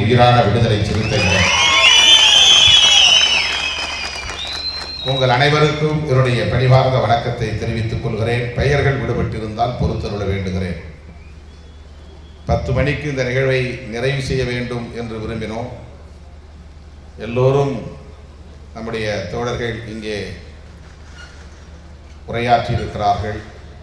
உயிரான விடுதலை சிறுத்தைகள். உங்கள் அனைவருக்கும் என்னுடைய பணிவார்ந்த வணக்கத்தை தெரிவித்துக் கொள்கிறேன். பெயர்கள் விடுபட்டிருந்தால் பொறுத்தருள வேண்டுகிறேன். 10 மணிக்கு இந்த நிகழ்வை நிறைவு செய்ய வேண்டும் என்று விரும்பினோம். எல்லோரும் நம்முடைய தோழர்கள் இங்கே உரையாற்றி இருக்கிறார்கள்.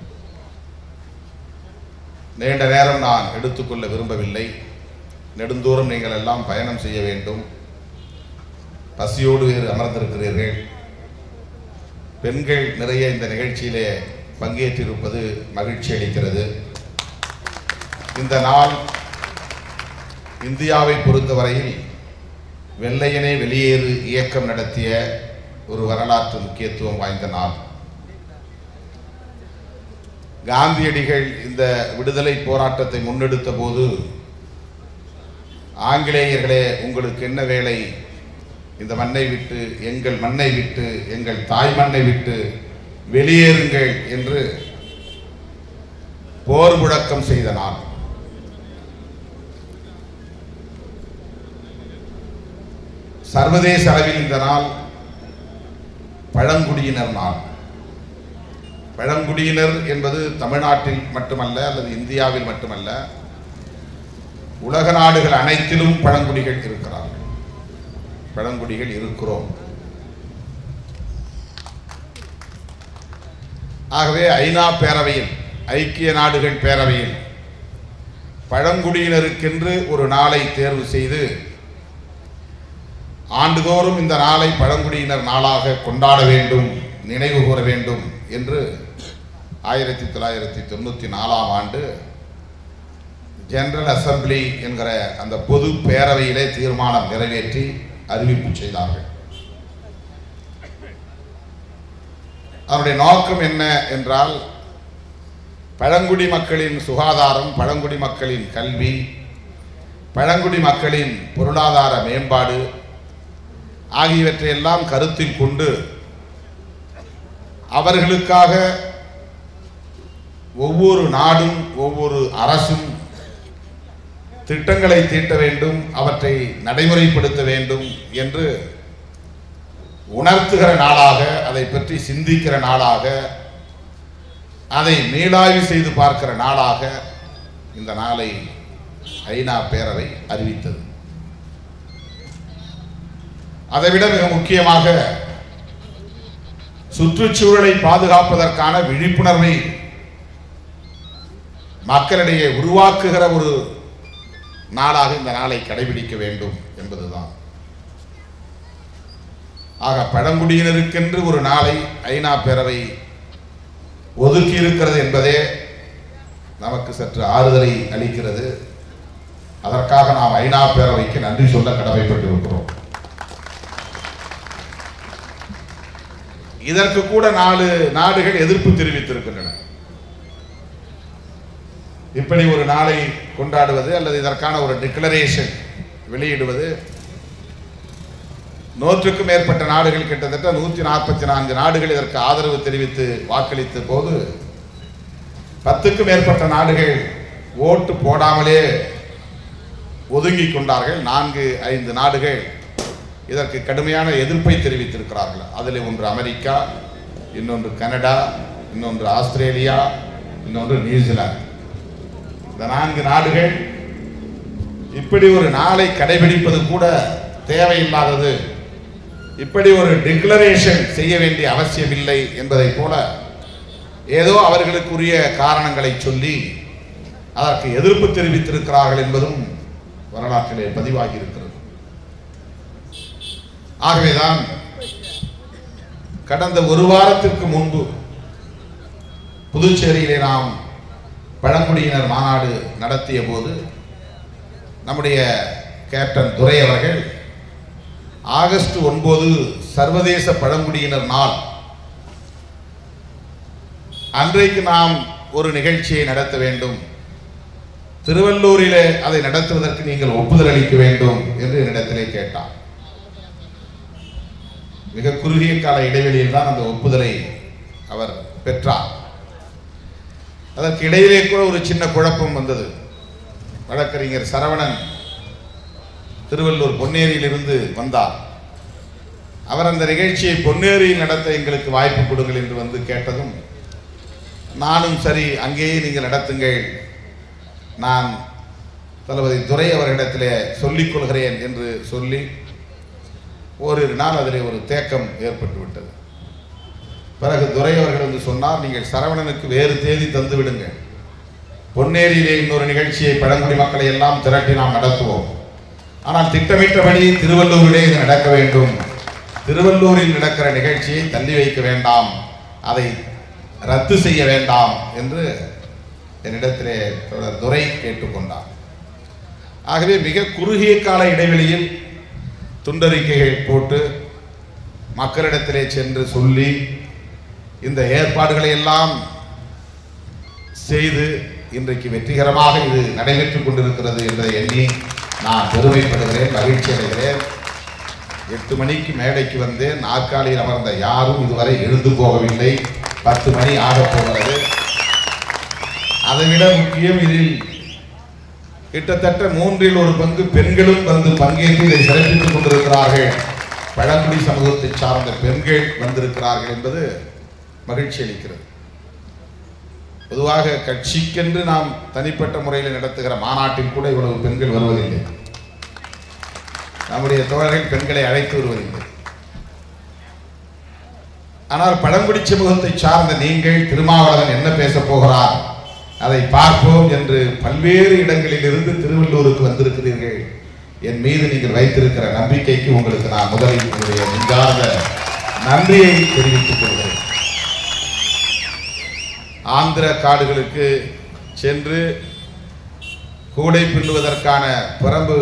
நீண்ட நேரம் நான் எடுத்துக்கொள்ள விரும்பவில்லை. நெடுந்தூரம் நீங்கள் எல்லாம் பயணம் செய்ய வேண்டும். பசியோடு அமர்ந்திருக்கிறீர்கள். பெண்கள் நிறைய இந்த நிகழ்ச்சியிலே பங்கேற்றிருப்பது மகிழ்ச்சி அளிக்கிறது. இந்த நாள் இந்தியாவை பொறுத்தவரையில் வெள்ளையனே வெளியேறு இயக்கம் நடத்திய ஒரு வரலாற்று முக்கியத்துவம் வாய்ந்த நாள். காந்தியடிகள் இந்த விடுதலை போராட்டத்தை முன்னெடுத்த போது, ஆங்கிலேயர்களே உங்களுக்கு என்ன வேலை, இந்த மண்ணை விட்டு, எங்கள் மண்ணை விட்டு, எங்கள் தாய் மண்ணை விட்டு வெளியேறுங்கள் என்று போர் முழக்கம் செய்த நாள். சர்வதேச அளவில் இந்த நாள் பழங்குடியினர் நாள். பழங்குடியினர் என்பது தமிழ்நாட்டில் மட்டுமல்ல அல்லது இந்தியாவில் மட்டுமல்ல, உலக நாடுகள் அனைத்திலும் பழங்குடிகள் இருக்கிறார்கள். பழங்குடிகள் இருக்கிறோம். ஆகவே ஐநா பேரவையில், ஐக்கிய நாடுகள் பேரவையில் பழங்குடியினருக்கென்று ஒரு நாளை தேர்வு செய்து ஆண்டுதோறும் இந்த நாளை பழங்குடியினர் நாளாக கொண்டாட வேண்டும், நினைவு கூற வேண்டும் என்று 1994ஆம் ஆண்டு ஜெனரல் அசம்பிளி என்கிற அந்த பொது பேரவையிலே தீர்மானம் நிறைவேற்றி அறிவிப்பு செய்தார்கள். அதனுடைய நோக்கம் என்ன என்றால், பழங்குடி மக்களின் சுகாதாரம், பழங்குடி மக்களின் கல்வி, பழங்குடி மக்களின் பொருளாதார மேம்பாடு ஆகியவற்றையெல்லாம் கருத்தில் கொண்டு அவர்களுக்காக ஒவ்வொரு நாடும் ஒவ்வொரு அரசும் திட்டங்களை தீட்ட வேண்டும், அவற்றை நடைமுறைப்படுத்த வேண்டும் என்று உணர்த்துகிற நாளாக, அதை பற்றி சிந்திக்கிற நாளாக, அதை மீளாய்வு செய்து பார்க்கிற நாளாக இந்த நாளை ஐநா பேரவை அறிவித்தது. அதைவிட மிக முக்கியமாக சுற்றுச்சூழலை பாதுகாப்பதற்கான விழிப்புணர்வை மக்களிடையே உருவாக்குகிற ஒரு நாளாக இந்த நாளை கடைபிடிக்க வேண்டும் என்பதுதான். ஆக பழங்குடியினருக்கென்று ஒரு நாளை ஐநா பேரவை ஒதுக்கி இருக்கிறது என்பதே நமக்கு சற்று ஆறுதலை அளிக்கிறது. அதற்காக நாம் ஐநா பேரவைக்கு நன்றி சொல்ல கடமைப்பட்டிருக்கிறோம். இதற்கு கூட 4 நாடுகள் எதிர்ப்பு தெரிவித்திருக்கின்றன. இப்படி ஒரு நாளை கொண்டாடுவது அல்லது இதற்கான ஒரு டிக்ளரேஷன் வெளியிடுவது, 100க்கும் மேற்பட்ட நாடுகள், கிட்டத்தட்ட 144 நாடுகள் இதற்கு ஆதரவு தெரிவித்து வாக்களித்த போது 10க்கும் மேற்பட்ட நாடுகள் ஓட்டு போடாமலே ஒதுங்கிக் கொண்டார்கள். 4-5 நாடுகள் இதற்கு கடுமையான எதிர்ப்பை தெரிவித்திருக்கிறார்கள். அதில் ஒன்று அமெரிக்கா, இன்னொன்று கனடா, இன்னொன்று ஆஸ்திரேலியா, இன்னொன்று நியூசிலாந்து. இந்த 4 நாடுகள் இப்படி ஒரு நாளை கடைபிடிப்பது கூட தேவையில்லாதது, இப்படி ஒரு டிக்ளரேஷன் செய்ய வேண்டிய அவசியமில்லை என்பதை போல ஏதோ அவர்களுக்குரிய காரணங்களை சொல்லி அதற்கு எதிர்ப்பு தெரிவித்திருக்கிறார்கள் என்பதும் வரலாற்றிலே பதிவாகி இருக்கிறது. ஆகவேதான் கடந்த ஒரு வாரத்திற்கு முன்பு புதுச்சேரியிலே நாம் பழங்குடியினர் மாநாடு நடத்திய போது நம்முடைய கேப்டன் துரை அவர்கள் ஆகஸ்ட் 9 சர்வதேச பழங்குடியினர் நாள் அன்றைக்கு நாம் ஒரு நிகழ்ச்சியை நடத்த வேண்டும், திருவள்ளூரிலே அதை நடத்துவதற்கு நீங்கள் ஒப்புதல் அளிக்க வேண்டும் என்று என்னிடத்திலே கேட்டார். மிக குறுகிய கால இடைவெளியில் தான் அந்த ஒப்புதலை அவர் பெற்றார். அதற்கு இடையிலே கூட ஒரு சின்ன குழப்பம் வந்தது. வழக்கறிஞர் சரவணன் திருவள்ளூர் பொன்னேரியிலிருந்து வந்தார். அவர் அந்த நிகழ்ச்சியை பொன்னேரியில் நடத்த எங்களுக்கு வாய்ப்பு கொடுங்கள் என்று வந்து கேட்டதும் நானும் சரி அங்கேயே நீங்கள் நடத்துங்கள், நான் தளபதி துரை அவர்களிடத்திலே சொல்லிக் கொள்கிறேன் என்று சொல்லி ஓரிரு நாள் அதில் ஒரு தேக்கம் ஏற்பட்டு விட்டது. பிறகு துரை அவர்கள் வந்து சொன்னார், நீங்கள் சரவணனுக்கு வேறு தேதி தந்து விடுங்கள், பொன்னேரியிலே இன்னொரு நிகழ்ச்சியை பழங்குடி மக்களை எல்லாம் திரட்டி நாம் நடத்துவோம், ஆனால் திட்டமிட்டபடி திருவள்ளூரிலே இது நடக்க வேண்டும், திருவள்ளூரில் நடக்கிற நிகழ்ச்சியை தள்ளி வைக்க வேண்டாம், அதை ரத்து செய்ய வேண்டாம் என்று என்னிடத்திலே தொடர் துரை கேட்டுக்கொண்டார். ஆகவே மிக குறுகிய கால இடைவெளியில் துண்டறிக்கைகள் போட்டு மக்களிடத்திலே சென்று சொல்லி இந்த ஏற்பாடுகளை எல்லாம் செய்து இன்றைக்கு வெற்றிகரமாக இது நடைபெற்றுக் கொண்டிருக்கிறது என்பதை எண்ணி நான் பெருமைப்படுகிறேன், மகிழ்ச்சி அடைகிறேன். 8 மணிக்கு மேடைக்கு வந்தேன், நாற்காலியில் அமர்ந்த யாரும் இதுவரை எழுந்து போகவில்லை. 10 மணி ஆக போகிறது. அதைவிட முக்கியம், இதில் கிட்டத்தட்ட 1/3 பங்கு பெண்களும் வந்து பங்கேற்று இதை சிறப்பித்துக் கொண்டிருக்கிறார்கள். பழங்குடி சமூகத்தை சார்ந்த பெண்கள் வந்திருக்கிறார்கள் என்பது மகிழ்ச்சி அளிக்கிறது. பொதுவாக கட்சிக்கென்று நாம் தனிப்பட்ட முறையில் நடத்துகிற மாநாட்டில் கூட இவ்வளவு பெண்கள் வருவதில்லை. நம்முடைய தோழர்கள் பெண்களை அழைத்து வருவதில்லை. ஆனால் பழங்குடி சமூகத்தை சார்ந்த நீங்கள் திருமாவளவன் என்ன பேச போகிறார் அதை பார்ப்போம் என்று பல்வேறு இடங்களில் இருந்து திருவள்ளூருக்கு வந்திருக்கிறீர்கள். என் மீது நீங்கள் வைத்திருக்கிற நம்பிக்கைக்கு உங்களுக்கு நான் முதலில் உங்களுடைய நெஞ்சார்ந்த நன்றியை தெரிவித்துக் கொள்கிறேன். ஆந்திர காடுகளுக்கு சென்று கூடை பின்னுவதற்கான பிரம்பு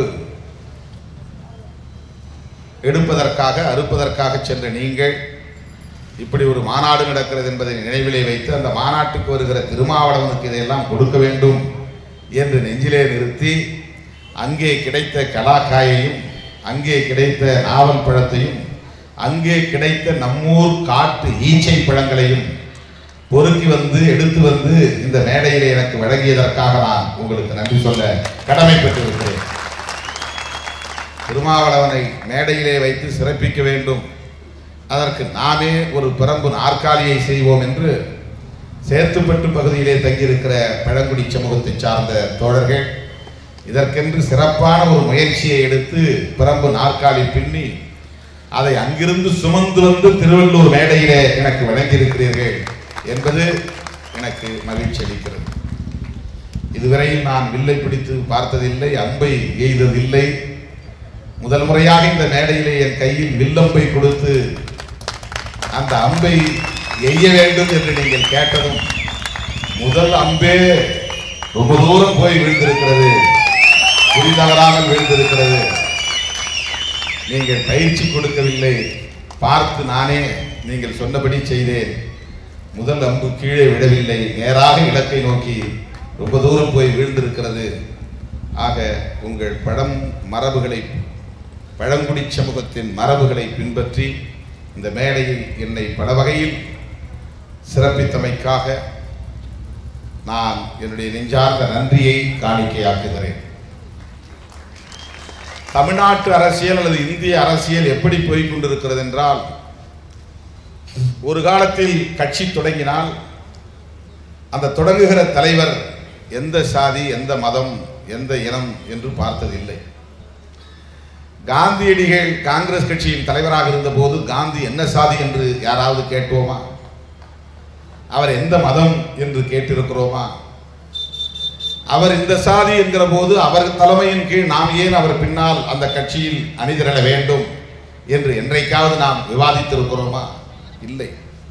எடுப்பதற்காக அறுப்பதற்காக சென்ற நீங்கள் இப்படி ஒரு மாநாடு நடக்கிறது என்பதை நினைவிலே வைத்து அந்த மாநாட்டுக்கு வருகிற திருமாவளவனுக்கு இதையெல்லாம் கொடுக்க வேண்டும் என்று நெஞ்சிலே நிறுத்தி அங்கே கிடைத்த கலாக்காயையும் அங்கே கிடைத்த நாவல் பழத்தையும் அங்கே கிடைத்த நம்மூர் காட்டு ஈச்சை பழங்களையும் பொறுக்கி வந்து எடுத்து வந்து இந்த மேடையிலே எனக்கு வழங்கியதற்காக நான் உங்களுக்கு நன்றி சொல்ல கடமைப்பட்டிருக்கிறேன். திருமாவளவனை மேடையிலே வைத்து சிறப்பிக்க வேண்டும், அதற்கு நாமே ஒரு பிரம்பு நாற்காலியை செய்வோம் என்று சேத்துப்பட்டு பகுதியிலே தங்கியிருக்கிற பழங்குடி சமூகத்தை சார்ந்த தோழர்கள் இதற்கென்று சிறப்பான ஒரு முயற்சியை எடுத்து பிரம்பு நாற்காலி பின்னி அதை அங்கிருந்து சுமந்து வந்து திருவள்ளூர் மேடையிலே எனக்கு வழங்கியிருக்கிறீர்கள் என்பது எனக்கு மகிழ்ச்சி அளிக்கிறது. இதுவரையில் நான் வில்லை பிடித்து பார்த்ததில்லை, அம்பை எய்ததில்லை. முதல் முறையாக இந்த மேடையிலே என் கையில் வில்லம்பை கொடுத்து அந்த அம்பை எய்ய வேண்டும் என்று நீங்கள் கேட்டதும் முதல் அம்பே ரொம்ப தூரம் போய் விழுந்திருக்கிறது, புரிதவராமல் விழுந்திருக்கிறது. நீங்கள் பயிற்சி கொடுக்கவில்லை, பார்த்து நானே நீங்கள் சொன்னபடி செய்தேன். முதல் அம்பு கீழே விடவில்லை, நேராக இலக்கை நோக்கி ரொம்ப தூரம் போய் வீழ்ந்திருக்கிறது. ஆக உங்கள் மரபுகளை பழங்குடி சமூகத்தின் மரபுகளை பின்பற்றி இந்த மேடையில் என்னை பல வகையில் சிறப்பித்தமைக்காக நான் என்னுடைய நெஞ்சார்ந்த நன்றியை காணிக்கையாக்குகிறேன். தமிழ்நாட்டு அரசியல் அல்லது இந்திய அரசியல் எப்படி போய்கொண்டிருக்கிறது என்றால், ஒரு காலத்தில் கட்சி தொடங்கினால் அந்த தொடங்குகிற தலைவர் எந்த சாதி, எந்த மதம், எந்த இனம் என்று பார்த்ததில்லை. காந்தியடிகள் காங்கிரஸ் கட்சியின் தலைவராக இருந்தபோது காந்தி என்ன சாதி என்று யாராவது கேட்டோமா? அவர் எந்த மதம் என்று கேட்டிருக்கிறோமா? அவர் இந்த சாதி என்கிற போது அவர் தலைமையின் கீழ் நாம் ஏன் அவர் பின்னால் அந்த கட்சியில் அணிதிரள வேண்டும் என்று என்றைக்காவது நாம் விவாதித்திருக்கிறோமா? இல்லை.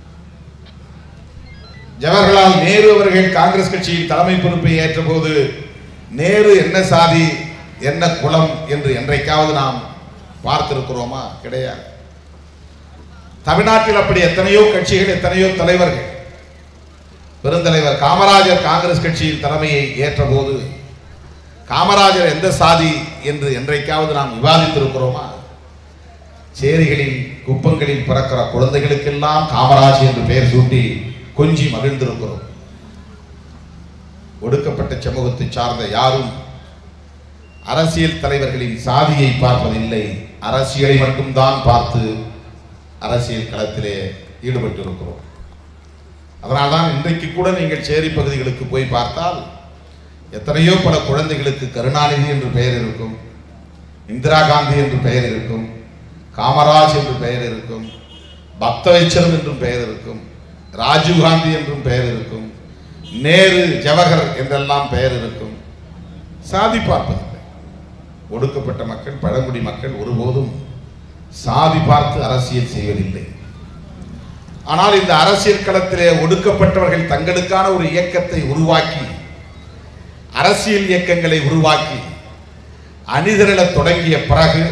ஜவஹர்லால் நேரு அவர்கள் காங்கிரஸ் கட்சியின் தலைமை பொறுப்பை ஏற்ற போது நேரு என்ன சாதி, என்ன குலம் என்று என்றைக்காவது நாம் பார்த்திருக்கிறோமா? கிடையாது. தமிழ்நாட்டில் அப்படி எத்தனையோ கட்சிகள், எத்தனையோ தலைவர்கள். பெருந்தலைவர் காமராஜர் காங்கிரஸ் கட்சியின் தலைமையை ஏற்ற போது காமராஜர் எந்த சாதி என்று என்றைக்காவது நாம் விவாதித்திருக்கிறோமா? சேரிகளில் குப்பங்களில் பிறக்கிற குழந்தைகளுக்கெல்லாம் காமராஜ் என்று பெயர் சூட்டி கொஞ்சி மகிழ்ந்திருக்கிறோம். ஒடுக்கப்பட்ட சமூகத்தை சார்ந்த யாரும் அரசியல் தலைவர்களின் சாதியை பார்ப்பதில்லை, அரசியலை மட்டும்தான் பார்த்து அரசியல் களத்திலே ஈடுபட்டு இருக்கிறோம். அதனால்தான் இன்றைக்கு கூட நீங்கள் சேரி பகுதிகளுக்கு போய் பார்த்தால் எத்தனையோ பல குழந்தைகளுக்கு கருணாநிதி என்று பெயர் இருக்கும், இந்திரா காந்தி என்று பெயர் இருக்கும், காமராஜ் என்று பெயர் இருக்கும், பக்தவச்சலம் என்றும் பெயர் இருக்கும், ராஜீவ் காந்தி என்றும் பெயர் இருக்கும், நேரு ஜவஹர் என்றெல்லாம் பெயர் இருக்கும். சாதி பார்ப்பதில்லை. ஒடுக்கப்பட்ட மக்கள், பழங்குடி மக்கள் ஒருபோதும் சாதி பார்த்து அரசியல் செய்வதில்லை. ஆனால் இந்த அரசியல் களத்திலே ஒடுக்கப்பட்டவர்கள் தங்களுக்கான ஒரு இயக்கத்தை உருவாக்கி, அரசியல் இயக்கங்களை உருவாக்கி அணிதிரள தொடங்கிய பிறகு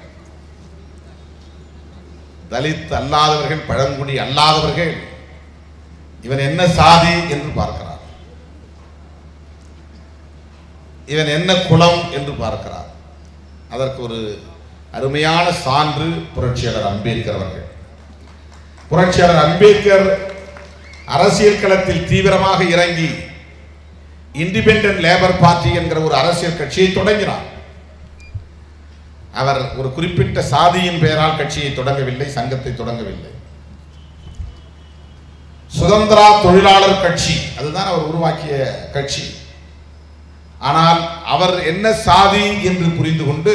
தலித் அல்லாதவர்கள், பழங்குடி அல்லாதவர்கள் இவன் என்ன சாதி என்று பார்க்கிறார், இவன் என்ன குலம் என்று பார்க்கிறார். அதற்கு ஒரு அருமையான சான்று புரட்சியாளர் அம்பேத்கர் அவர்கள். புரட்சியாளர் அம்பேத்கர் அரசியல் களத்தில் தீவிரமாக இறங்கி இண்டிபெண்டன்ட் லேபர் பார்ட்டி என்கிற ஒரு அரசியல் கட்சியை தொடங்கினார். அவர் ஒரு குறிப்பிட்ட சாதியின் பெயரால் கட்சியை தொடங்கவில்லை, சங்கத்தை தொடங்கவில்லை. சுதந்திரா தொழிலாளர் கட்சி, அதுதான் அவர் உருவாக்கிய கட்சி. ஆனால் அவர் என்ன சாதி என்று புரிந்து கொண்டு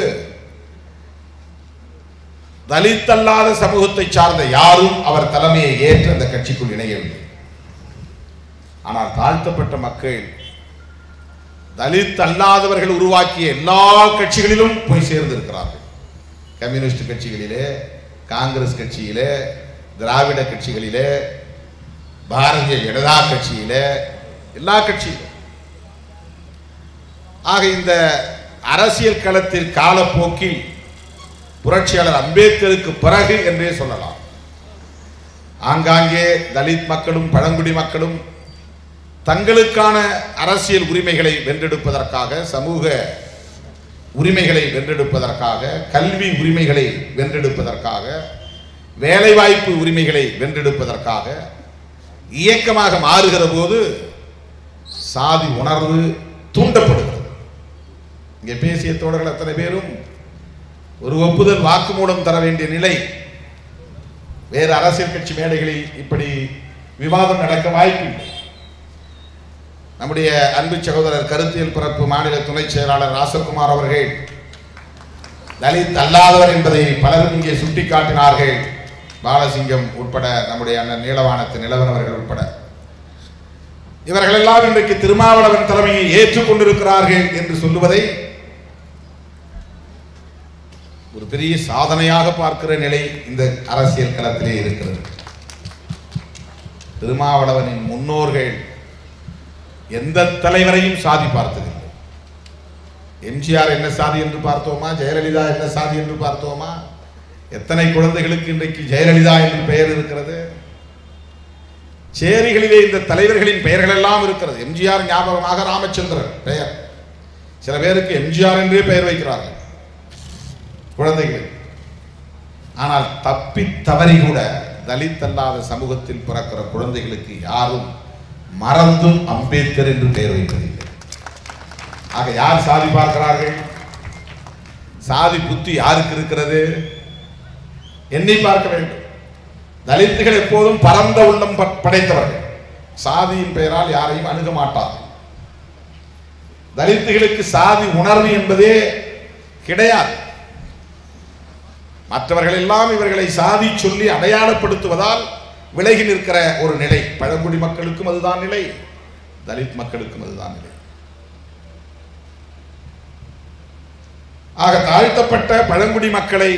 தலித் அல்லாத சமூகத்தை சார்ந்த யாரும் அவர் தலைமையை ஏற்று அந்த கட்சிக்குள் இணையவில்லை. ஆனால் தாழ்த்தப்பட்ட மக்கள் தலித் அல்லாதவர்கள் உருவாக்கிய எல்லா கட்சிகளிலும் போய் சேர்ந்திருக்கிறார்கள். கம்யூனிஸ்ட் கட்சிகளிலே, காங்கிரஸ் கட்சியிலே, திராவிட கட்சிகளிலே, பாரதிய ஜனதா கட்சியிலே, எல்லா கட்சியிலும். ஆக இந்த அரசியல் களத்தில் காலப்போக்கில் புரட்சியாளர் அம்பேத்கருக்கு பிறகு என்றே சொல்லலாம், ஆங்காங்கே தலித் மக்களும் பழங்குடி மக்களும் தங்களுக்கான அரசியல் உரிமைகளை வென்றெடுப்பதற்காக, சமூக உரிமைகளை வென்றெடுப்பதற்காக, கல்வி உரிமைகளை வென்றெடுப்பதற்காக, வேலைவாய்ப்பு உரிமைகளை வென்றெடுப்பதற்காக இயக்கமாக மாறுகிற போது சாதி உணர்வு தூண்டப்படுகிறது. இங்கே பேசிய தோழர்கள் அத்தனை பேரும் ஒரு ஒப்புதல் வாக்குமூலம் தர வேண்டிய நிலை. வேறு அரசியல் கட்சி மேடைகளில் இப்படி விவாதம் நடக்க வாய்ப்பில்லை. நம்முடைய அன்பு சகோதரர் கருத்தியல் பிறப்பு மாநில துணை செயலாளர் ராசகுமார் அவர்கள் தலித் அல்லாதவர் என்பதை பலரும் இங்கே சுட்டிக்காட்டினார்கள். பாலசிங்கம் உட்பட, நம்முடைய அண்ணன் நீலவானத்து நிலவன் அவர்கள் உட்பட இவர்கள் எல்லாம் இன்றைக்கு திருமாவளவன் தலைமையை ஏற்றுக்கொண்டிருக்கிறார்கள் என்று சொல்லுவதை ஒரு பெரிய சாதனையாக பார்க்கிற நிலை இந்த அரசியல் களத்திலே இருக்கிறது. திருமாவளவனின் முன்னோர்கள் எந்த தலைவரையும் சாதி பார்த்ததில்லை. எம்ஜிஆர் என்ன சாதி என்று பார்த்தோமா? ஜெயலலிதா என்ன சாதி என்று பார்த்தோமா? எத்தனை குழந்தைகளுக்கு இன்றைக்கு ஜெயலலிதா என்று பெயர் இருக்கிறது? சேரிகளிலே இந்த தலைவர்களின் பெயர்கள் எல்லாம் இருக்கிறது. எம்ஜிஆர் ஞாபகமாக ராமச்சந்திரன் பெயர், சில பேருக்கு எம்ஜிஆர் என்றே பெயர் வைக்கிறார்கள் குழந்தைகள். ஆனால் தப்பி தவறி கூட தலித் அல்லாத சமூகத்தில் பிறக்கிற குழந்தைகளுக்கு யாரும் மறந்தும் அம்பேத்கர் என்று பெயர் வைப்பதில்லை. ஆக யார் சாதி பார்க்கிறார்கள்? சாதி புத்தி யாருக்கு இருக்கிறது? எண்ணி பார்க்க வேண்டும். தலித்துகள் எப்போதும் பரந்த உள்ளம் படைத்தவர்கள், சாதியின் பெயரால் யாரையும் அணுக மாட்டார்கள். தலித்துகளுக்கு சாதி உணர்வு என்பதே கிடையாது. மற்றவர்கள் எல்லாம் இவர்களை சாதி சொல்லி அடையாளப்படுத்துவதால் விலகி நிற்கிற ஒரு நிலை. பழங்குடி மக்களுக்கும் அதுதான் நிலை, தலித் மக்களுக்கும் அதுதான் நிலை. ஆக தாழ்த்தப்பட்ட பழங்குடி மக்களை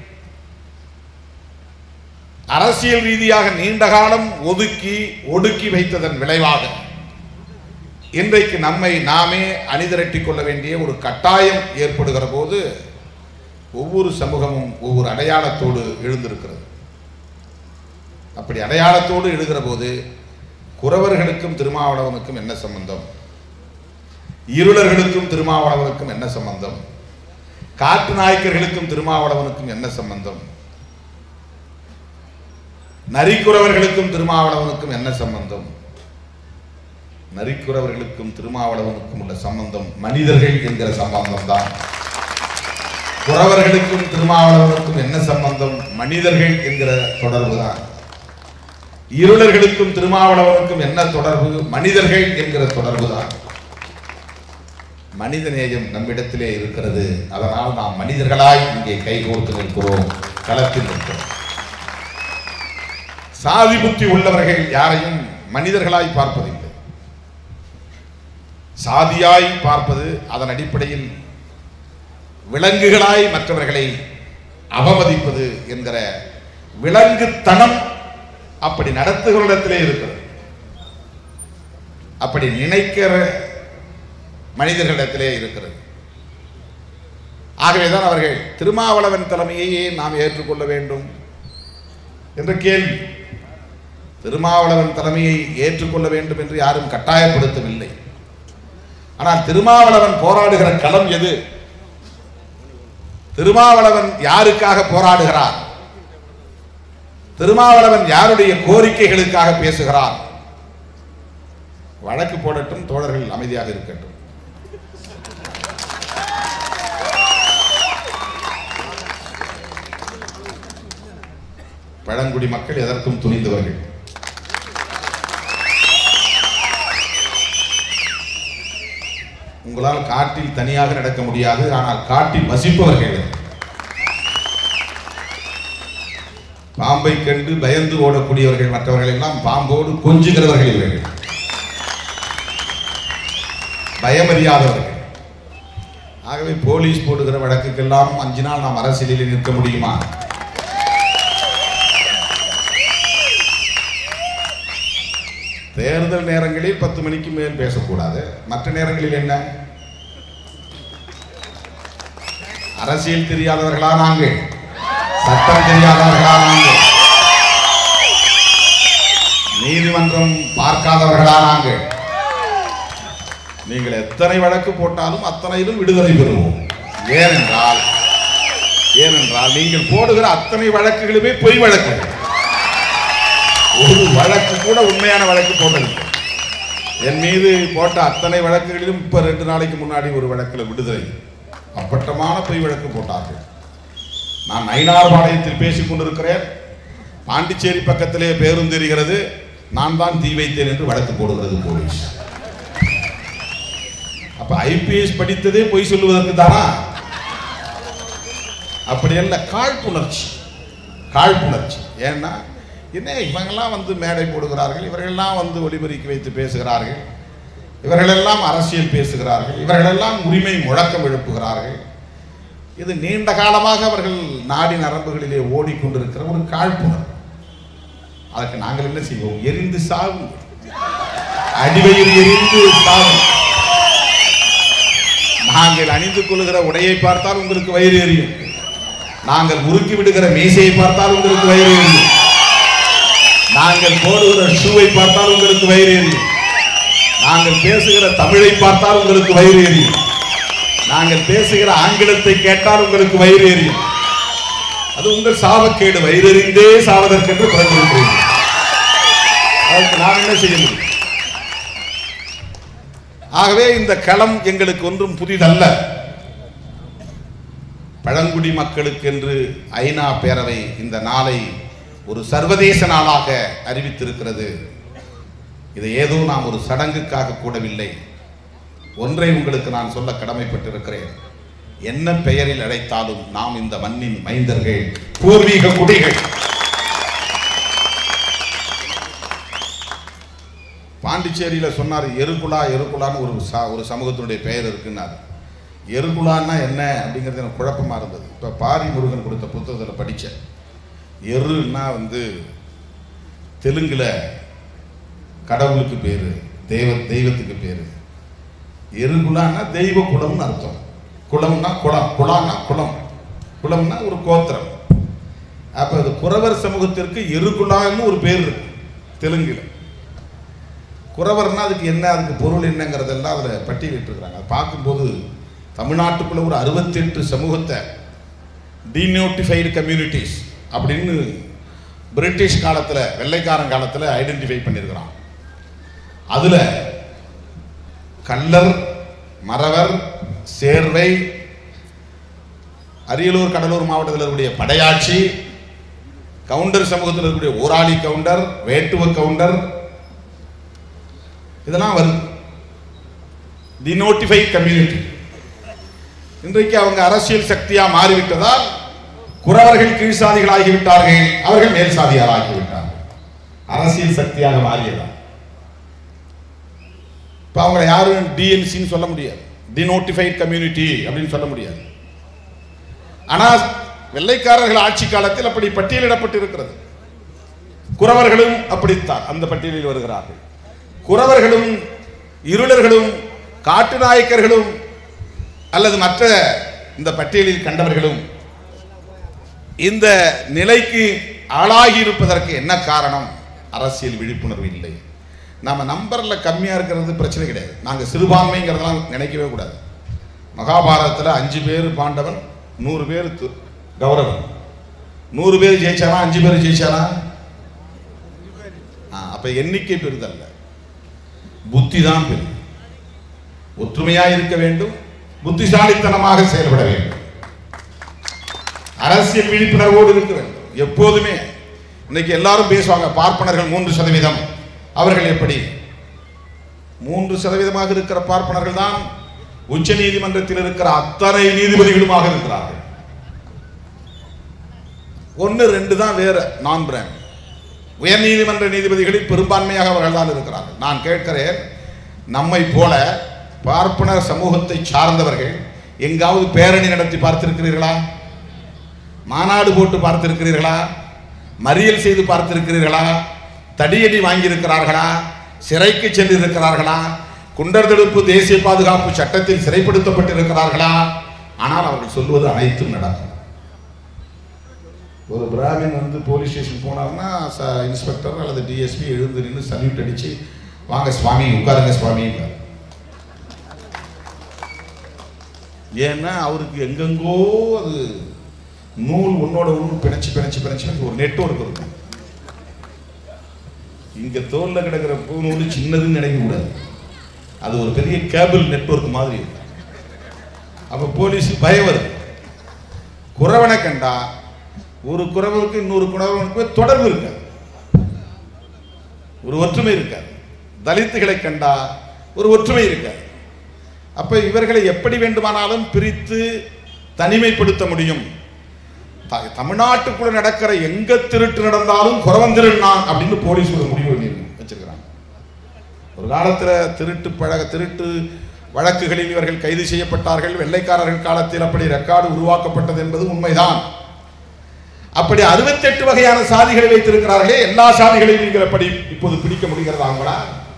அரசியல் ரீதியாக நீண்ட காலம் ஒடுக்கி வைத்ததன் விளைவாக இன்றைக்கு நம்மை நாமே அணிதிரட்டிக் கொள்ள வேண்டிய ஒரு கட்டாயம் ஏற்படுகிற போது ஒவ்வொரு சமூகமும் ஒவ்வொரு அடையாளத்தோடு எழுந்திருக்கிறது. அப்படி அடையாளத்தோடு எழுகிற போது குறவர்களுக்கும் திருமாவளவனுக்கும் என்ன சம்பந்தம்? இருளர்களுக்கும் திருமாவளவனுக்கும் என்ன சம்பந்தம்? காட்டு நாயக்கர்களுக்கும் திருமாவளவனுக்கும் என்ன சம்பந்தம்? நரிக்குறவர்களுக்கும் திருமாவளவனுக்கும் என்ன சம்பந்தம்? நரிக்குறவர்களுக்கும் திருமாவளவனுக்கும் உள்ள சம்பந்தம் மனிதர்கள் என்கிற சம்பந்தம் தான். குறவர்களுக்கும் திருமாவளவனுக்கும் என்ன சம்பந்தம்? மனிதர்கள் என்கிற தொடர்பு தான். இருளர்களுக்கும் திருமாவளவனுக்கும் என்ன தொடர்பு? மனிதர்கள் என்கிற தொடர்பு தான். மனிதநேயம் நம்மிடத்திலே இருக்கிறது. அதனால் நாம் மனிதர்களாய் இங்கே கைகோர்த்து நிற்கிறோம், களத்தில் நிற்கிறோம். சாதி புத்தி உள்ளவர்கள் யாரையும் மனிதர்களாய் பார்ப்பதில்லை, சாதியாய் பார்ப்பது. அதன் அடிப்படையில் விலங்குகளாய் மற்றவர்களை அவமதிப்பது என்கிற விலங்குத்தனம் அப்படி நடத்துகளிடத்திலே இருக்கிறது. அப்படி நினைக்கிற மனிதர்களிடத்திலே இருக்கிறது. ஆகவேதான் அவர்கள் திருமாவளவன் தலைமையையே நாம் ஏற்றுக்கொள்ள வேண்டும் என்ற கேள்வி. திருமாவளவன் தலைமையை ஏற்றுக்கொள்ள வேண்டும் என்று யாரும் கட்டாயப்படுத்தவில்லை. ஆனால் திருமாவளவன் போராடுகிற களம் எது? திருமாவளவன் யாருக்காக போராடுகிறார்? திருமாவளவன் யாருடைய கோரிக்கைகளுக்காக பேசுகிறார்? வழக்கு போடட்டும், தோழர்கள் அமைதியாக இருக்கட்டும். பழங்குடி மக்கள் எதற்கும் துணிந்தவர்கள். உங்களால் காட்டில் தனியாக நடக்க முடியாது, ஆனால் காட்டில் வசிப்பவர்கள். பாம்பை கண்டு பயந்து ஓடக்கூடியவர்கள் மற்றவர்கள் எல்லாம் பாம்போடு கொஞ்சுகிறவர்கள் இவர்கள், பயமறியாதவர்கள். ஆகவே போலீஸ் போடுகிற வழக்குக்கெல்லாம் 5 நாள் நாம் அரசியலில் நிற்க முடியுமா? தேர்தல் நேரங்களில் 10 மணிக்கு மேல் பேசக்கூடாது. மற்ற நேரங்களில் என்ன? அரசியல் தெரியாதவர்களா நாங்கள்? சட்டம் தெரியாதவர்களா நாங்கள்? நீதிமன்றம் பார்க்காதவர்களா நாங்கள்? நீங்கள் எத்தனை வழக்கு போட்டாலும் அத்தனையிலும் விடுதலை பெறுவோம். ஏனென்றால் நீங்கள் போடுகிற அத்தனை வழக்குகளுமே பொய் வழக்குகள். ஒரு வழக்கு கூட உண்மையான வழக்கு போட்டதில்லை. என் மீது போட்ட அத்தனை வழக்குகளிலும் இப்ப 2 நாளைக்கு முன்னாடி ஒரு வழக்கில் விடுதலை. அப்பட்டமான பொய் வழக்கு போட்டார்கள். நான் நயினார்பாளையத்தில் பேசிக் கொண்டிருக்கிறேன், பாண்டிச்சேரி பக்கத்திலே பேருந்து தெரிகிறது, நான் தான் தீ வைத்தேன் என்று வழக்கு போடுகிறது போலீஸ். அப்ப ஐபிஎஸ் படித்ததே பொய் சொல்லுவதற்கு தானா? அப்படி அல்ல, காழ்ப்புணர்ச்சி. ஏன்னா என்ன, இவங்கெல்லாம் வந்து மேடை போடுகிறார்கள், இவர்களெல்லாம் வந்து ஒலிபெருக்கி வைத்து பேசுகிறார்கள், இவர்களெல்லாம் அரசியல் பேசுகிறார்கள், இவர்களெல்லாம் உரிமை முழக்கம் எழுப்புகிறார்கள். இது நீண்ட காலமாக அவர்கள் நாடி நரம்புகளிலே ஓடிக்கொண்டிருக்கிற ஒரு காழ்ப்புணர்வு. அதற்கு நாங்கள் என்ன செய்வோம்? எரிந்து சாவும், அடிவயில் எரிந்து சாவும். நாங்கள் அணிந்து கொள்ளுகிற உடையை பார்த்தால் உங்களுக்கு வயிறு எரியும், நாங்கள் முறுக்கி விடுகிற மீசையை பார்த்தால் உங்களுக்கு வயிறு எரியும், நாங்கள் போடுகிற ஷூவை பார்த்தால் உங்களுக்கு வயிறு எரியும், நாங்கள் பேசுகிற தமிழை பார்த்தால் உங்களுக்கு வயிறு எரியும், நாங்கள் பேசுகிற ஆங்கிலத்தை கேட்டால் உங்களுக்கு வயிறு எரியும். அது உங்கள் சாபக்கேடு. வயிறெறிந்தே சாவதற்கென்று பிறந்திருக்கிறீர்கள். அதற்கு நான் என்ன செய்ய முடியும்? ஆகவே இந்த களம் எங்களுக்கு ஒன்றும் புதிதல்ல. பழங்குடி மக்களுக்கென்று ஐநா பேரவை இந்த நாளை ஒரு சர்வதேச நாளாக அறிவித்திருக்கிறது. இதை ஏதோ நாம் ஒரு சடங்குக்காக கூடவில்லை. ஒன்றை உங்களுக்கு நான் சொல்ல கடமைப்பட்டிருக்கிறேன். என்ன பெயரில் அழைத்தாலும் நாம் இந்த மண்ணின் மைந்தர்கள், பூர்வீக குடிகள். பாண்டிச்சேரியில சொன்னார், எருக்குலான்னு ஒரு சமூகத்தினுடைய பெயர் இருக்குன்னாரு. எருக்குலான்னா என்ன அப்படிங்கிறது எனக்கு குழப்பமா இருந்தது. இப்ப பாரி முருகன் கொடுத்த புத்தகத்தில் படித்தேன். எருன்னா வந்து தெலுங்குல கடவுளுக்கு பேரு, தெய்வத்துக்கு பேரு. எருகுலான்னா தெய்வ குலம்னு அர்த்தம். குலம்னா குளம், குலான்னா குளம், குளம்னா ஒரு கோத்திரம். அப்ப அது குறவர் சமூகத்திற்கு எருகுலான்னு ஒரு பேர் இருக்கு தெலுங்குல. குறவர்னா அதுக்கு என்ன, அதுக்கு பொருள் என்னங்கிறதெல்லாம் அதில் பட்டியலிட்டு இருக்கிறாங்க. பார்க்கும்போது தமிழ்நாட்டுக்குள்ள ஒரு 68 சமூகத்தை டீநோட்டிஃபைடு கம்யூனிட்டிஸ் அப்படின்னு பிரிட்டிஷ் காலத்தில், வெள்ளைக்காரன் காலத்தில் ஐடென்டிஃபை பண்ணியிருக்கிறான். அதில் கள்ளர், மறவர், சேர்வை, அரியலூர் கடலூர் மாவட்டத்தில் இருக்கக்கூடிய படையாட்சி, கவுண்டர் சமூகத்தில் இருக்கக்கூடிய ஊராளி கவுண்டர், வேட்டுவ கவுண்டர், இதெல்லாம் வருது. The notified community. இன்றைக்கு அவங்க அரசியல் சக்தியா மாறிவிட்டதால் குறவர்கள் கீழ்சாதிகள் ஆகிவிட்டார்கள், அவர்கள் மேல் சாதியார் ஆகிவிட்டார்கள். அரசியல் சக்தியாக மாறியதா. இப்ப அவங்க யாரும் டிஎன்சின்னு சொல்ல முடியாது, தி நோட்டிஃபைட் கம்யூனிட்டி அப்படின்னு சொல்ல முடியாது. ஆனால் வெள்ளைக்காரர்கள் ஆட்சி காலத்தில் அப்படி பட்டியலிடப்பட்டு இருக்கிறது. குறவர்களும் அப்படித்தான் அந்த பட்டியலில் வருகிறார்கள். குறவர்களும் இருளர்களும் காட்டு நாயக்கர்களும் அல்லது மற்ற இந்த பட்டியலில் கண்டவர்களும் இந்த நிலைக்கு ஆளாகி இருப்பதற்கு என்ன காரணம்? அரசியல் விழிப்புணர்வு இல்லை. நாம நம்பர்ல கம்மியா இருக்கிறது பிரச்சனை கிடையாது. நாங்க சிறுபான்மைங்கிறதெல்லாம் நினைக்கவே கூடாது. மகாபாரதத்தில் 5 பேர் பாண்டவன், 100 பேர் கௌரவன். 100 பேர் ஜெயிச்சானா 5 பேர் ஜெயிச்சானா? அப்ப எண்ணிக்கை பெரிதல்ல, புத்தி தான் பெரிது. ஒற்றுமையா இருக்க வேண்டும், புத்திசாலித்தனமாக செயல்பட வேண்டும், அரசியல் விழிப்புணர்வோடு இருக்க வேண்டும். எப்போதுமே இன்னைக்கு எல்லாரும் பேசுவாங்க, பார்ப்பனர்கள் 3%. அவர்கள் எப்படி? 3% இருக்கிற பார்ப்பனர்கள் தான் உச்ச நீதிமன்றத்தில் இருக்கிற அத்தனை நீதிபதிகளுமாக இருக்கிறார்கள். 1-2 தான் வேற நான் பிராண்ட். உயர் நீதிமன்ற நீதிபதிகளில் பெரும்பான்மையாக அவர்கள் தான் இருக்கிறார்கள். நான் கேட்கிறேன், நம்மை போல பார்ப்பனர் சமூகத்தை சார்ந்தவர்கள் எங்காவது பேரணி நடத்தி பார்த்திருக்கிறீர்களா? மாநாடு போட்டு பார்த்திருக்கிறீர்களா? மறியல் செய்து பார்த்திருக்கிறீர்களா? தடியடி வாங்கியிருக்கிறார்களா? சிறைக்கு சென்றிருக்கிறார்களா? குண்டர் தடுப்பு தேசிய பாதுகாப்பு சட்டத்தில் சிறைப்படுத்தப்பட்டிருக்கிறார்களா? ஆனால் அவர்கள் சொல்வது அனைத்தும் நடக்கும். ஒரு பிராமின் வந்து போலீஸ் ஸ்டேஷன் போனார்னா இன்ஸ்பெக்டர் அல்லது டிஎஸ்பி எழுந்து நின்று சல்யூட் அடிச்சு, வாங்க சுவாமி உட்காருங்க சுவாமி. ஏன்னா அவருக்கு எங்கெங்கோ அது நூல் ஒன்னோட ஒன்று பிணைச்சு ஒரு நெட்வொர்க் இருக்கும். இங்க தோல்ல கிடக்கிற பூ நூல் சின்னதுன்னு நினைக்க கூடாது, அது ஒரு பெரிய கேபிள் நெட்வொர்க் மாதிரி இருக்கும். அப்ப போலீஸ் பயம் வருது. குறவனை கண்டா ஒரு குறவனுக்கு இன்னொரு குறவனுக்கு தொடர்பு இருக்காது, ஒரு ஒற்றுமை இருக்காது. தலித்துகளை கண்டா ஒரு ஒற்றுமை இருக்காது. அப்ப இவர்களை எப்படி வேண்டுமானாலும் பிரித்து தனிமைப்படுத்த முடியும். தமிழ்நாட்டுக்குள்ள நடக்கிற எங்க திருட்டு நடந்தாலும் குறவன் திருடினான் அப்படின்னு போலீஸ் ஒரு முடிவு வச்சிருக்கிறாங்க. ஒரு காலத்துல திருட்டு வழக்குகளில் இவர்கள் கைது செய்யப்பட்டார்கள். வெள்ளைக்காரர்கள் காலத்தில் அப்படி ரெக்கார்டு உருவாக்கப்பட்டது என்பது உண்மைதான். அப்படி 68 வகையான சாதிகளை வைத்திருக்கிறார்களே, எல்லா சாதிகளையும் நீங்கள் எப்படி இப்போது பிடிக்க முடிகிறதா? அவங்களா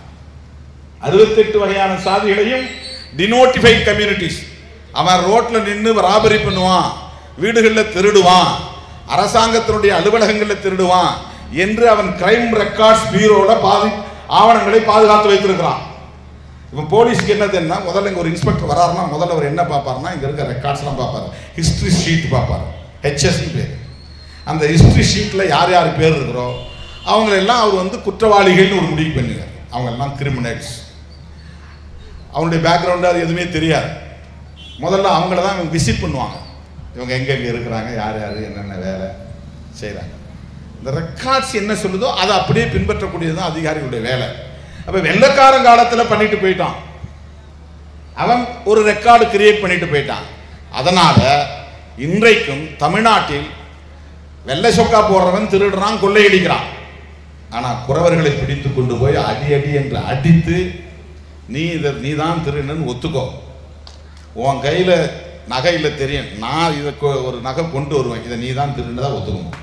68 வகையான சாதிகளையும் டினோட்டிஃபைட் கம்யூனிட்டிஸ். அவன் ரோட்ல நின்று ராபரி பண்ணுவான், வீடுகளில் திருடுவான், அரசாங்கத்தினுடைய அலுவலகங்களில் திருடுவான் என்று அவன் கிரைம் ரெக்கார்ட்ஸ் பியூரோட ஆவணங்களை பாதுகாத்து வைத்திருக்கிறான். இப்போ போலீஸ்க்கு என்னதுன்னா, முதல்ல இங்கே ஒரு இன்ஸ்பெக்டர் வராருன்னா முதல்ல அவர் என்ன பார்ப்பாருன்னா, இங்கே இருக்க ரெக்கார்ட்ஸ்லாம் பார்ப்பாரு, ஹிஸ்ட்ரி ஷீட் பார்ப்பாரு, ஹெச்எஸ்னு பேர். அந்த ஹிஸ்ட்ரி ஷீட்டில் யார் யார் பேர் இருக்கிறோ அவங்களெல்லாம் அவர் வந்து குற்றவாளிகள்னு ஒரு முடிவு பண்ணுவார். அவங்கெல்லாம் கிரிமினல்ஸ். அவனுடைய பேக்ரவுண்டு அது எதுவுமே தெரியாது. முதல்ல அவங்கள தான் இவங்க விசிட் பண்ணுவாங்க, இவங்க எங்கெங்கே இருக்கிறாங்க, யார் யார் என்னென்ன வேலை செய்கிறாங்க. இந்த ரெக்கார்ட்ஸ் என்ன சொல்லுதோ அதை அப்படியே பின்பற்றக்கூடியது தான் அதிகாரிகளுடைய வேலை. அப்போ வெள்ளைக்காரன் காலத்தில் பண்ணிட்டு போயிட்டான், அவன் ஒரு ரெக்கார்டு கிரியேட் பண்ணிட்டு போயிட்டான். அதனால இன்றைக்கும் தமிழ்நாட்டில் வெள்ளை சொக்கா போடுறவன் திருடுறான், கொள்ளையடிக்கிறான். ஆனால் குறவர்களை பிடித்து கொண்டு போய் அடி அடி என்று அடித்து, நீ தான் திருடுன்னு ஒத்துக்கோ, உன் கையில் நகையில் தெரியும், நான் இதை ஒரு நகை கொண்டு வருவேன், இதை நீ தான் திருடுனதா ஒத்துக்கணும்.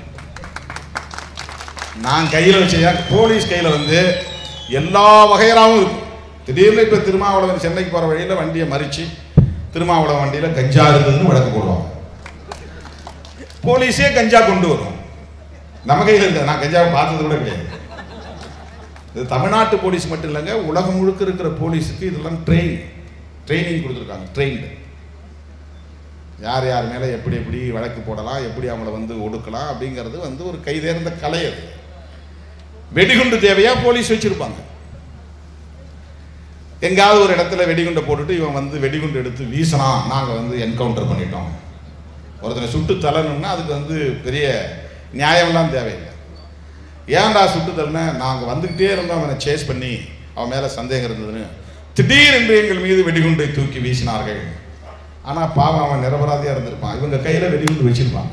நான் கையில் வச்ச போலீஸ் கையில் வந்து எல்லா வகையராகவும் இருக்கும். திடீர்னு இப்போ திருமாவளவன் சென்னைக்கு போகிற வழியில் வண்டியை மறித்து திருமாவளவன் வண்டியில் கஞ்சா இருந்ததுன்னு வழக்கு போடுவாங்க. போலீஸே கஞ்சா கொண்டு வரும், நம்ம கையில் இருக்காது. நான் கஞ்சாவை பார்த்தது கூட கிடையாது. இது தமிழ்நாட்டு போலீஸ் மட்டும் இல்லைங்க, உலகம் முழுக்க இருக்கிற போலீஸுக்கு இதெல்லாம் ட்ரைனிங் கொடுத்துருக்காங்க. ட்ரெயின்டு யார் யார் மேலே எப்படி எப்படி வழக்கு போடலாம், எப்படி அவங்கள வந்து ஒடுக்கலாம் அப்படிங்கிறது வந்து ஒரு கைதேர்ந்த கலை. அது வெடிகுண்டு தேவையா போலீஸ் வச்சிருப்பாங்க. எங்காவது ஒரு இடத்துல வெடிகுண்டை போட்டுட்டு இவன் வந்து வெடிகுண்டு எடுத்து வீசினா நாங்கள் வந்து என்கவுண்டர் பண்ணிட்டோம். ஒருத்தனை சுட்டு தள்ளணும்னா அதுக்கு வந்து பெரிய நியாயம்லாம் தேவையில்லை. ஏன்டா சுட்டு தள்ளின, நாங்கள் வந்துக்கிட்டே இருந்தோம், அவனை சேஸ் பண்ணி அவன் மேலே சந்தேகம் இருந்ததுன்னு திடீரென்று எங்கள் மீது வெடிகுண்டை தூக்கி வீசினார்கள். ஆனால் பாவம் அவன் நிரபராதியாக இருந்திருப்பான், இவங்க கையில் வெடிகுண்டு வச்சிருப்பான்.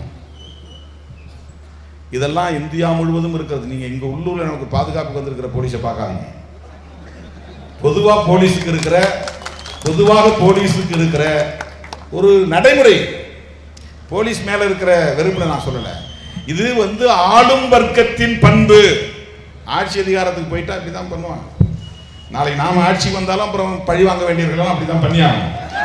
இதெல்லாம் இந்தியா முழுவதும் இருக்கிறது. நீங்கள் இங்கே உள்ளூரில் நமக்கு பாதுகாப்புக்கு வந்திருக்கிற போலீஸை பார்க்காதீங்க. பொதுவாக போலீஸுக்கு இருக்கிற ஒரு நடைமுறை, போலீஸ் மேலே இருக்கிற வெறுப்பில் நான் சொல்லலை. இது வந்து ஆளும் வர்க்கத்தின் பண்பு. ஆட்சி அதிகாரத்துக்கு போயிட்டா அப்படிதான் பண்ணுவாங்க. நாளைக்கு நாம ஆட்சிக்கு வந்தாலும் அப்புறம் பழி வாங்க வேண்டியவர்களும் அப்படிதான் பண்ணியாங்க.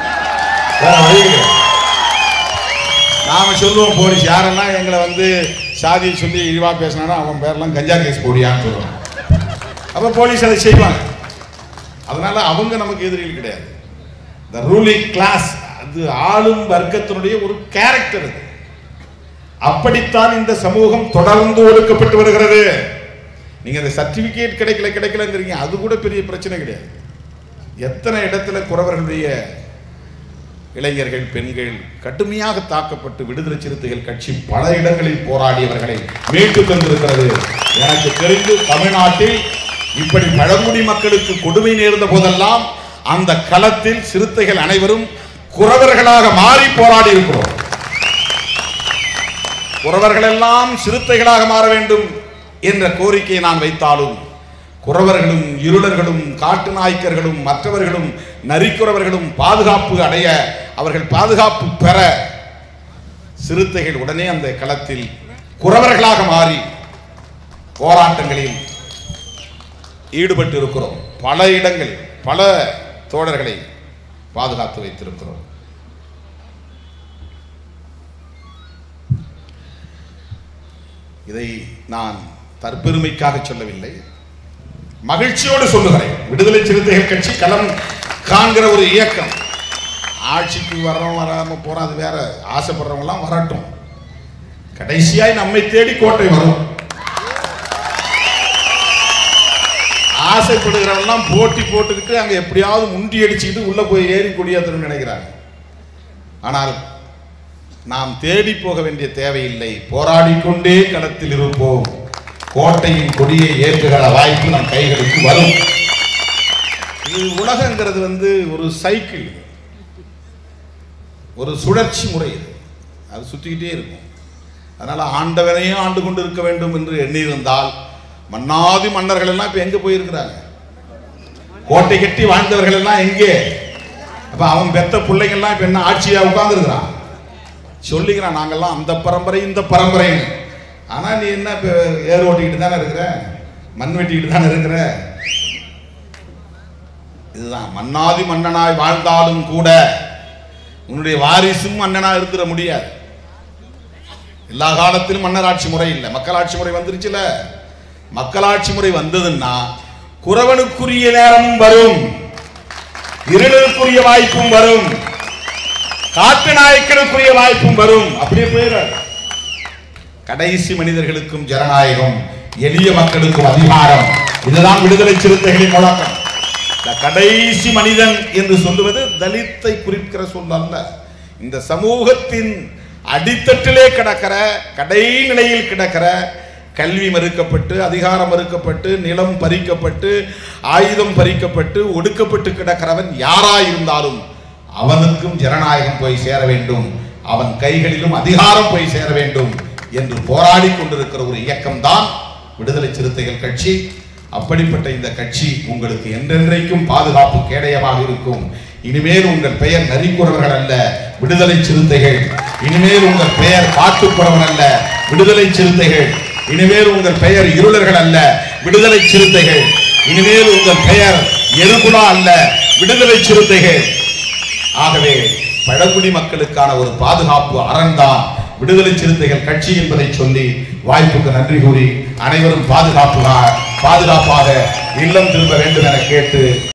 நாம சொல்லுவோம், போலீஸ் யாரெல்லாம் எங்களை வந்து சாதியை சொல்லி இழிவா பேசினாரோ அவன் பேரெல்லாம் கஞ்சா கேஸ் போடியான்னு சொல்லுவாங்க. அப்ப போலீஸ் அதை செய்வாங்க. அதனால அவங்க நமக்கு எதிரிகள் கிடையாது. த ரூலிங் கிளாஸ், அது ஆளும் வர்க்கத்தினுடைய ஒரு கேரக்டர். அது அப்படித்தான் இந்த சமூகம் தொடர்ந்து ஒடுக்கப்பட்டு வருகிறது. நீங்க அந்த சர்டிபிகேட் கிடைக்கலங்கிறீங்க, அது கூட பெரிய பிரச்சனை கிடையாது. எத்தனை இடத்துல குறவர்களுடைய இளைஞர்கள், பெண்கள் கடுமையாக தாக்கப்பட்டு விடுதலை சிறுத்தைகள் கட்சி பல இடங்களில் போராடியவர்களை மீட்டு தந்திருக்கிறது. எனக்கு தெரிந்து தமிழ்நாட்டில் இப்படி பழங்குடி மக்களுக்கு கொடுமை நேர்ந்த போதெல்லாம் அந்த களத்தில் சிறுத்தைகள் அனைவரும் குறவர்களாக மாறி போராடி இருக்கிறோம். குறவர்கள் எல்லாம் சிறுத்தைகளாக மாற வேண்டும் என்ற கோரிக்கையை நான் வைத்தாலும் குறவர்களும் இருளர்களும் காட்டு நாய்க்கர்களும் மற்றவர்களும் நரிக்குறவர்களும் பாதுகாப்பு அடைய, அவர்கள் பாதுகாப்பு பெற சிறுத்தைகள் உடனே அந்த களத்தில் குறவர்களாக மாறி போராட்டங்களில் ஈடுபட்டு இருக்கிறோம். பல இடங்களில் பல தோழர்களை பாதுகாத்து வைத்திருக்கிறோம். இதை நான் தற்பெருமைக்காக சொல்லவில்லை, மகிழ்ச்சியோடு சொல்லுகிறேன். விடுதலை சிறுத்தைகள் கட்சி களம் காண்கிற ஒரு இயக்கம். ஆட்சிக்கு வர்றோம் வராம போறோம் அது வேற, ஆசைப்படுறவங்க எல்லாம் வரட்டும், கடைசியாய் நம்மை தேடி கோட்டை வரும். ஆசைப்படுகிறவெல்லாம் போட்டி போட்டுக்கிட்டு அங்க எப்படியாவது முண்டி அடிச்சுக்கிட்டு உள்ள போய் ஏறி கொடியாத்தணும்னு நினைக்கிறாங்க. ஆனால் நாம் தேடி போக வேண்டிய தேவையில்லை, போராடிக்கொண்டே களத்தில் இருப்போம். கோட்டையின் கொடியை ஏற்றுகிற வாய்ப்பு நம் கைகளுக்கு வரும். இது உலகங்கிறது வந்து ஒரு சைக்கிள், ஒரு சுழற்சி முறை, அது சுத்திக்கிட்டே இருக்கும். அதனால ஆண்டவனையும் ஆண்டு கொண்டு இருக்க வேண்டும் என்று எண்ணியிருந்தால் மன்னாதி மன்னர்கள் எல்லாம் இப்ப எங்க போயிருக்கிறாங்க? கோட்டை கட்டி வாழ்ந்தவர்கள் எல்லாம் எங்கே? அப்ப அவன் பெத்த பிள்ளைகள்லாம் இப்ப என்ன ஆட்சியா உட்கார்ந்து இருக்கிறான், சொல்லிக்கிறான் நாங்கெல்லாம் அந்த பரம்பரை இந்த பரம்பரை. ஆனா நீ என்ன ஏர் ஓட்டிக்கிட்டு தானே இருக்கிற, மண் வெட்டிக்கிட்டு தானே இருக்கிற. இதுதான், மன்னாதி மன்னனாய் வாழ்ந்தாலும் கூட உன்னுடைய வாரிசும் மன்னனா இருந்துட முடியாது. எல்லா காலத்திலும் மன்னராட்சி முறை இல்லை, மக்களாட்சி முறை வந்துருச்சுல. மக்களாட்சி முறை வந்ததுன்னா குறவனுக்குரிய நேரமும் வரும், இருளுக்குரிய வாய்ப்பும் வரும், காட்டு நாய்க்களுக்குரிய வாய்ப்பும் வரும். அப்படியே போயிடாது. கடைசி மனிதர்களுக்கும் ஜனநாயகம், எளிய மக்களுக்கும் அதிகாரம். இதுதான் விடுதலை சிறுத்தைகளின் முழக்கம். கடைசி மனிதன் என்று சொல்லுவது தலித்தை குறிக்கிற சொல் அல்ல. இந்த சமூகத்தின் அடித்தட்டிலே கிடக்கிற, கடைநிலையில் கிடக்கிற, கல்வி மறுக்கப்பட்டு, அதிகாரம் மறுக்கப்பட்டு, நிலம் பறிக்கப்பட்டு, ஆயுதம் பறிக்கப்பட்டு, ஒடுக்கப்பட்டு கிடக்கிறவன் யாராயிருந்தாலும் அவனுக்கும் ஜனநாயகம் போய் சேர வேண்டும், அவன் கைகளிலும் அதிகாரம் போய் சேர வேண்டும் என்று போராடி கொண்டிருக்கிற ஒரு இயக்கம் தான் விடுதலை சிறுத்தைகள் கட்சி. அப்படிப்பட்ட இந்த கட்சி உங்களுக்கு என்றென்றைக்கும் பாதுகாப்பு கேடயமாக இருக்கும். இனிமேல் உங்கள் பெயர் நரிக்குறவர்கள் அல்ல, விடுதலை சிறுத்தைகள். இனிமேல் உங்கள் பெயர் காட்டுக்குறவன் அல்ல, விடுதலை சிறுத்தைகள். இனிமேல் உங்கள் பெயர் இருளர்கள் அல்ல, விடுதலை சிறுத்தைகள். இனிமேல் உங்கள் பெயர் எருகுலா அல்ல, விடுதலை சிறுத்தைகள். ஆகவே பழங்குடி மக்களுக்கான ஒரு பாதுகாப்பு அரண் விடுதலை சிறுத்தைகள் கட்சி என்பதை சொல்லி வாய்ப்புக்கு நன்றி கூறி அனைவரும் பாதுகாப்பாக இல்லம் திரும்ப வேண்டும் என கேட்டு